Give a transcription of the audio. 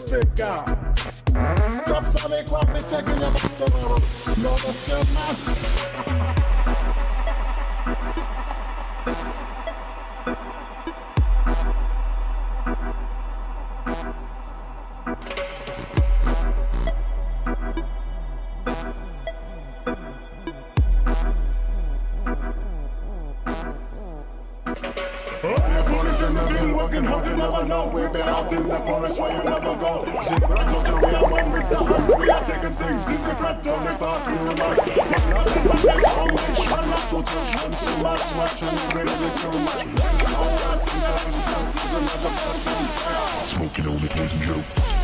speaker. Drops on the crop, me taking your back to the roots. No, that's your man. Working hard, you never know. We've been out in the forest where you never go. Shit, we're not we are when we're down. We are taking things in different from the park. You like, but not the bad foundation. Not to touch and so much and really too much. All that's in the sun is another platform. Smoking on the poison joke.